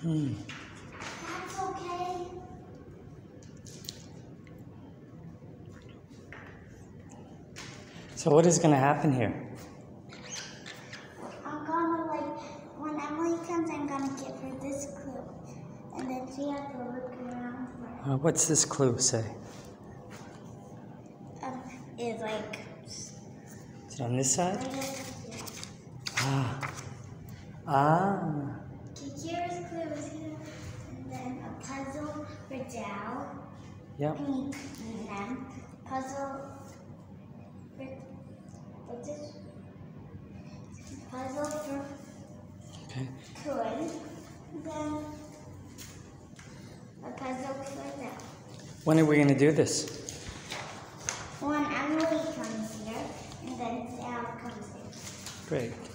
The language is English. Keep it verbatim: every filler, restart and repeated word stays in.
Hmm. That's okay. So what is going to happen here? I'm gonna like, when Emily comes, I'm gonna give her this clue. And then she has to look around for it. Uh, what's this clue say? Um, is like, Is it on this side? right over here. Ah. Ah. Okay, here's clue is here. And then a puzzle for Dal. Yep. I mean, and then puzzle for, what's this? Puzzle for Okay. Coin. And then a puzzle for that. When are we going to do this? When Emily comes here, and then Dal comes here. Great.